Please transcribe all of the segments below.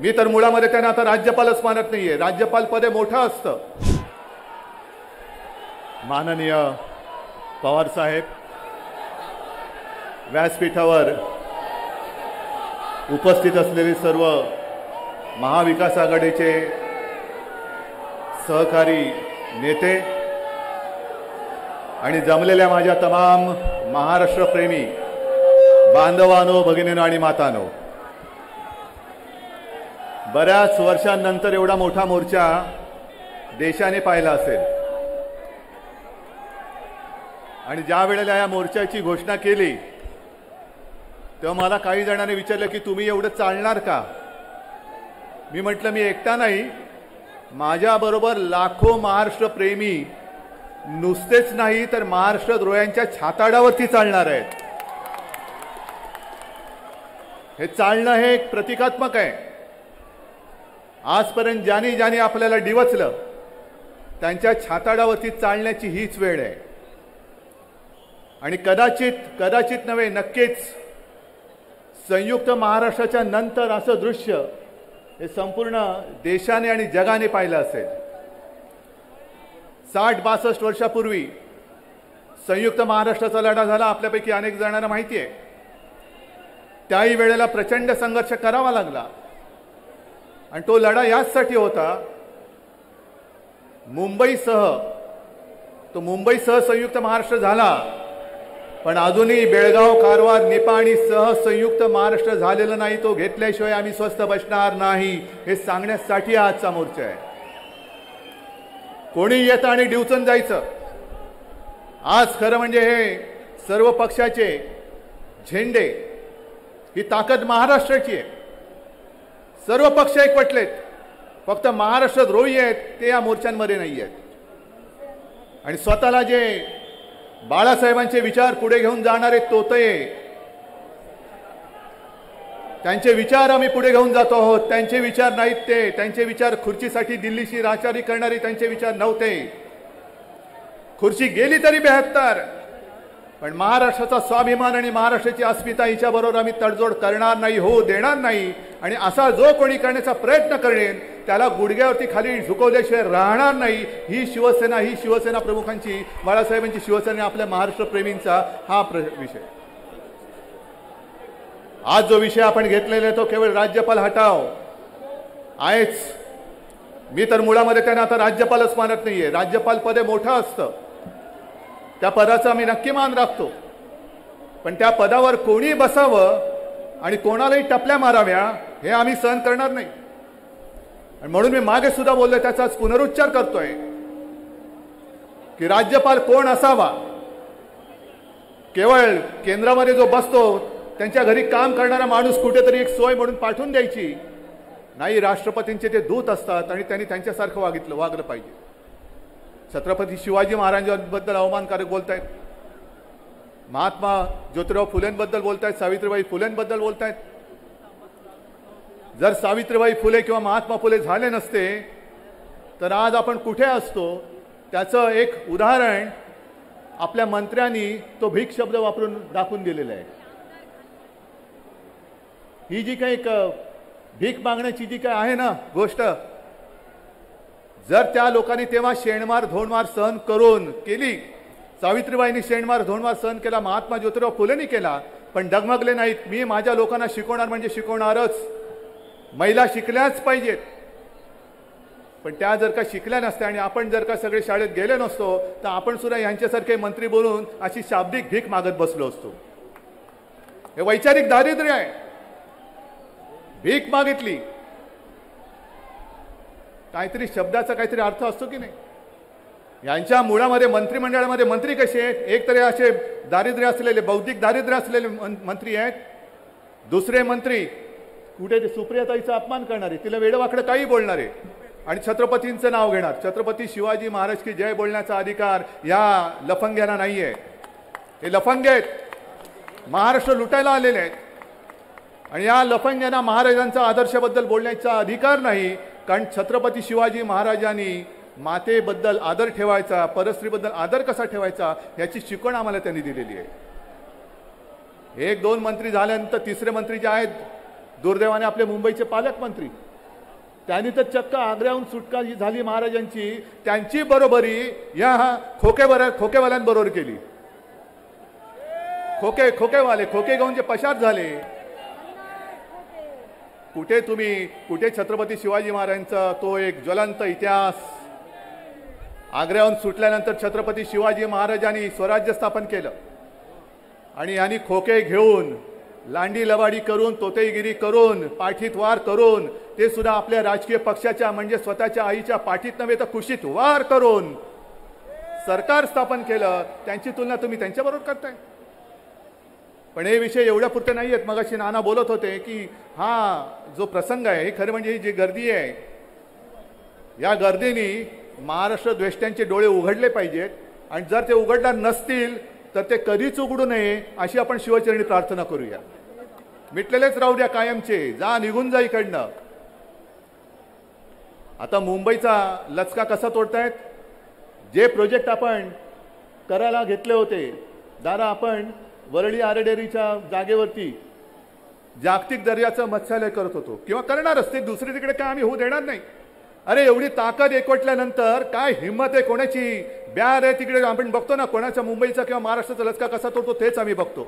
मी तर मुळामध्ये त्यांना आता राज्यपालच मानत नाहीये. राज्यपाल पदे मोठं असतं. माननीय पवार साहेब, व्यासपीठावर उपस्थित असलेले सर्व महाविकास आघाडीचे सहकारी नेते आणि जमलेल्या माझ्या तमाम महाराष्ट्रप्रेमी बांधवांनो, भगिनींनो आणि मातांनो, बऱ्याच वर्षांनंतर एवढा मोठा मोर्चा देशाने पाहिला असेल. आणि ज्या वेळेला या मोर्चाची घोषणा केली तेव्हा मला काही जणांनी विचारलं की तुम्ही एवढं चालणार का. मी म्हटलं मी एकटा नाही, माझ्याबरोबर लाखो महाराष्ट्र प्रेमी नुसतेच नाही तर महाराष्ट्र द्रोह्यांच्या छाताडावरती चालणार आहेत. हे चालणं हे एक प्रतिकात्मक आहे. आजपर्यंत ज्यांनी ज्यांनी आपल्याला डिवचलं त्यांच्या छाताडावरती चालण्याची हीच वेळ आहे. आणि कदाचित नव्हे, नक्कीच संयुक्त महाराष्ट्राच्या नंतर असं दृश्य हे संपूर्ण देशाने आणि जगाने पाहिलं असेल. 60-62 वर्षापूर्वी संयुक्त महाराष्ट्राचा लढा झाला, आपल्यापैकी अनेक जणांना माहिती आहे. त्याही वेळेला प्रचंड संघर्ष करावा लागला आणि तो लढा याचसाठी होता, मुंबईसह संयुक्त महाराष्ट्र झाला, पण अजूनही बेळगाव, कारवार, निपाणी सह संयुक्त महाराष्ट्र झालेलं नाही. तो घेतल्याशिवाय आम्ही स्वस्थ बसणार नाही हे सांगण्यासाठी आजचा मोर्चा आहे. कोणी येतं आणि डिवचून जायचं. आज खरं म्हणजे हे सर्व पक्षाचे झेंडे, ही ताकद महाराष्ट्राची आहे. सर्व पक्ष एकवटलेत, फक्त महाराष्ट्र द्रोही आहेत ते या मोर्चांमध्ये नाही आहेत. आणि स्वतःला जे बाळासाहेबांचे विचार पुढे घेऊन जाणारे तोतये, त्यांचे विचार आम्ही पुढे घेऊन जातो आहोत. त्यांचे विचार नाहीत ते. त्यांचे विचार खुर्चीसाठी दिल्लीशी राचारी करणारे त्यांचे विचार नव्हते. खुर्ची गेली तरी 72, पण महाराष्ट्राचा स्वाभिमान आणि महाराष्ट्राची अस्मिता हिच्याबरोबर आम्ही तडजोड करणार नाही, होऊ देणार नाही. आणि असा जो कोणी करण्याचा प्रयत्न करेल त्याला गुडघ्यावरती खाली झुकवल्याशिवाय राहणार नाही. ही शिवसेना प्रमुखांची, बाळासाहेबांची शिवसेना, आपल्या महाराष्ट्र प्रेमींचा हा विषय. आज जो विषय आपण घेतलेला आहे तो केवळ राज्यपाल हटाव आहेच. मी तर मुळामध्ये त्यांना आता राज्यपालच मानत नाहीये. राज्यपाल पदे मोठं असतं, त्या पदाचा मी नक्की मान राखतो, पण त्या पदावर कोणी बसावं आणि कोणालाही टपल्या माराव्या हे आम्ही सहन करणार नाही. आणि म्हणून मी मागे सुद्धा बोललोय, त्याचाच पुनरुच्चार करतोय की राज्यपाल कोण असावा. केवळ केंद्रामध्ये जो बसतो त्यांच्या घरी काम करणारा माणूस कुठेतरी एक सोय म्हणून पाठवून द्यायची नाही. राष्ट्रपतींचे ते दूत असतात आणि त्यांनी त्यांच्यासारखं वागलं पाहिजे. छत्रपती शिवाजी महाराजांबद्दल अवमानकारक बोलतायत, महात्मा ज्योतिराव फुलेंबद्दल बोलतायत, सावित्रीबाई फुलेंबद्दल बोलतायत. जर सावित्रीबाई फुले किंवा महात्मा फुले झाले नसते तर आज आपण कुठे असतो त्याचं एक उदाहरण आपल्या मंत्र्यांनी तो भीक शब्द वापरून दाखवून दिलेला आहे. ही जी काही भीक मागण्याची जी काय आहे ना गोष्ट, जर त्या लोकांनी तेव्हा शेणमार धोंडमार सहन करून केली, सावित्रीबाईंनी शेणमार धोंडमार सहन केला, महात्मा ज्योतिराव फुलेंनी केला, पण डगमगले नाहीत. मी माझ्या लोकांना शिकवणार म्हणजे शिकवणारच. महिला शिकल्याच पाहिजेत, पण त्या जर का शिकल्या नसत्या आणि आपण जर का सगळे शाळेत गेले नसतो तर आपण सुद्धा यांच्यासारखे मंत्री बोलून अशी शाब्दिक भीक मागत बसलो असतो. हे वैचारिक दारिद्र्य आहे. भीक मागितली, काहीतरी शब्दाचा काहीतरी अर्थ असतो की नाही. यांच्या मुळामध्ये मंत्रिमंडळामध्ये मंत्री कसे आहेत, एक तरी असे दारिद्र्य असलेले, बौद्धिक दारिद्र्य असलेले मंत्री आहेत. दुसरे मंत्री कुठे ते सुप्रियाताईचा अपमान करणारे, तिला वेडवाकडे काही बोलणारे आणि छत्रपतींचं नाव घेणार. छत्रपती शिवाजी महाराज की जय बोलण्याचा अधिकार या लफंग्यांना नाहीये. हे लफंगे आहेत, महाराष्ट्र लुटायला आलेले आहेत. आणि या लफंग्यांना महाराजांचा आदर्शाबद्दल बोलण्याचा अधिकार नाही, कारण छत्रपती शिवाजी महाराजांनी मातेबद्दल आदर ठेवायचा, परस्त्रीबद्दल आदर कसा ठेवायचा याची शिकवण आम्हाला त्यांनी दिलेली आहे. 1-2 मंत्री झाल्यानंतर तिसरे मंत्री जे आहेत दुर्दैवाने आपले मुंबईचे पालकमंत्री, त्यांनी तर चक्क आग्र्याहून सुटका झाली महाराजांची, त्यांची बरोबरी या खोकेवाल्यांबरोबर केली. खोकेवाले खोके घेऊन जे पशार झाले. कुठे छत्रपती शिवाजी महाराजांचा तो एक ज्वलंत इतिहास. आग्र्याहून सुटल्यानंतर छत्रपती शिवाजी महाराजांनी स्वराज्य स्थापन केलं आणि यांनी खोके घेऊन लांडी लवाडी करून तोतेगिरी करून पाठीत वार करून ते सुद्धा आपल्या राजकीय पक्षाच्या म्हणजे स्वतःच्या आईच्या पाठीत नव्हे तर कुशीत वार करून सरकार स्थापन केलं. त्यांची तुलना तुम्ही त्यांच्याबरोबर करताय. पण हे विषय एवढ्या पुरते नाही आहेत. मगाशी नाना बोलत होते की हा जो प्रसंग आहे हे खरं म्हणजे ही जी गर्दी आहे या गर्दीने महाराष्ट्र द्वेष्ट्यांचे डोळे उघडले पाहिजेत आणि जर ते उघडणार नसतील तर ते कधीच उघडू नये अशी आपण शिवचरणी प्रार्थना करूया. मिटलेलेच राहू द्या कायमचे, जा निघून जा इकडनं. आता मुंबईचा लचका कसा तोडतायत. जे प्रोजेक्ट आपण करायला घेतले होते दादा, आपण वरळी आरेडेरीच्या जागेवरती जागतिक दर्जाचं मत्स्यालय करत होतो किंवा करणार असते, दुसरी तिकडे काय आम्ही होऊ देणार नाही. अरे एवढी ताकद एकवटल्यानंतर काय हिंमत आहे कोणाची, ब्यार आहे तिकडे. आपण बघतो ना कोणाच्या मुंबईचा किंवा महाराष्ट्राचा लचका कसा तोडतो तेच आम्ही बघतो.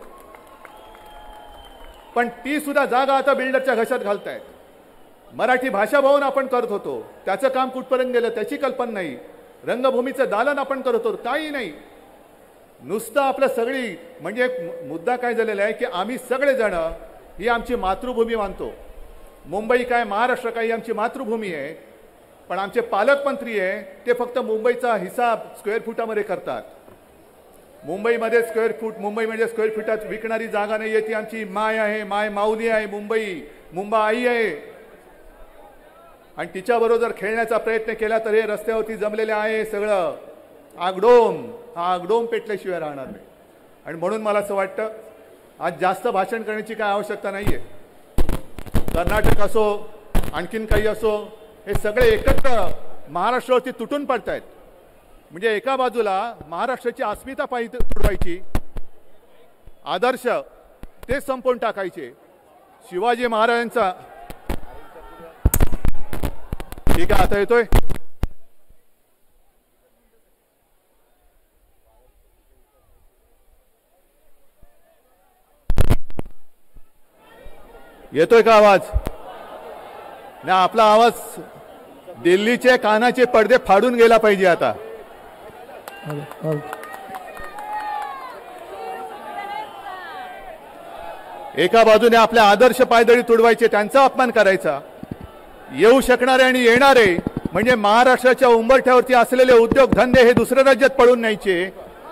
पण ती सुद्धा जागा आता बिल्डरच्या घशात घालतायत. मराठी भाषा भवन आपण करत होतो, त्याचं काम कुठपर्यंत गेलं त्याची कल्पना नाही. रंगभूमीचं दालन आपण करत होतो, काही नाही. नुसतं आपलं सगळी म्हणजे मुद्दा काय झालेला आहे की आम्ही सगळेजण ही आमची मातृभूमी मानतो. मुंबई काय महाराष्ट्र काय ही आमची मातृभूमी आहे. पण आमचे पालकमंत्री आहे ते फक्त मुंबईचा हिसाब स्क्वेअर फुटामध्ये करतात. मुंबईमध्ये स्क्वेअर फूट, मुंबई म्हणजे स्क्वेअर फुटात विकणारी जागा नाही आहे, ती आमची माय आहे, माय माऊली आहे, मुंबा आई आहे. आणि तिच्याबरोबर खेळण्याचा प्रयत्न केला तर हे रस्त्यावरती जमलेले आहे सगळं आगडोम, हा आगडोम पेटल्याशिवाय राहणार नाही. आणि म्हणून मला असं वाटतं आज जास्त भाषण करण्याची काय आवश्यकता नाही आहे. कर्नाटक असो आणखीन काही असो हे सगळे एकत्र महाराष्ट्रावरती तुटून पडतायत. म्हणजे एका बाजूला महाराष्ट्राची अस्मिता पाहिजे तुडवायची, आदर्श ते संपवून टाकायचे. शिवाजी महाराजांचा ठीक आहे आता येतोय. येतोय का आवाज. ना आपला आवाज दिल्लीचे कानाचे पडदे फाडून गेला पाहिजे. आता एका बाजूने आपल्या आदर्श पायदळी तुडवायचे, त्यांचा अपमान करायचा. येऊ शकणारे आणि येणारे म्हणजे महाराष्ट्राच्या उंबरठ्यावरती असलेले उद्योगधंदे हे दुसऱ्या राज्यात पळून न्यायचे,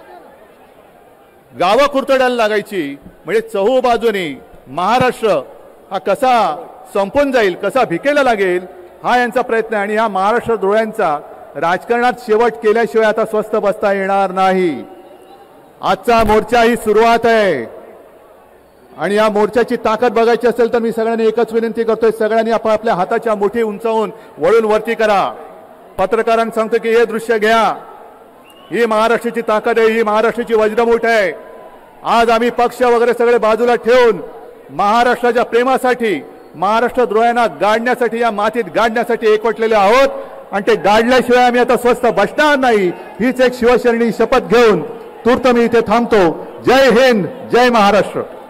गावं कुरतडायला लागायची. म्हणजे चहू बाजूने महाराष्ट्र हा कसा संपून जाईल, कसा भिकेला लागेल हा यांचा प्रयत्न आहे. आणि हा महाराष्ट्र द्रोह्यांचा राजकारणात शेवट केल्याशिवाय आता स्वस्थ बसता येणार नाही. आजचा मोर्चा ही सुरुवात आहे आणि या मोर्चाची ताकद बघायची असेल तर मी सगळ्यांनी एकच विनंती करतोय, सगळ्यांनी आपल्या हाताच्या मुठी उंचावून वळून वरती करा. पत्रकारांना सांगतो की हे दृश्य घ्या, ही महाराष्ट्राची ताकद आहे, ही महाराष्ट्राची वज्रमूठ आहे. आज आम्ही पक्ष वगैरे सगळे बाजूला ठेवून महाराष्ट्राच्या प्रेमासाठी, महाराष्ट्र द्रोह्यांना गाडण्यासाठी, या मातीत गाडण्यासाठी एकवटलेले आहोत. आणि ते गाडल्याशिवाय आम्ही आता स्वस्थ बसणार नाही, हीच एक शिवशरणी शपथ घेऊन तूर्त मी इथे थांबतो. जय हिंद, जय महाराष्ट्र.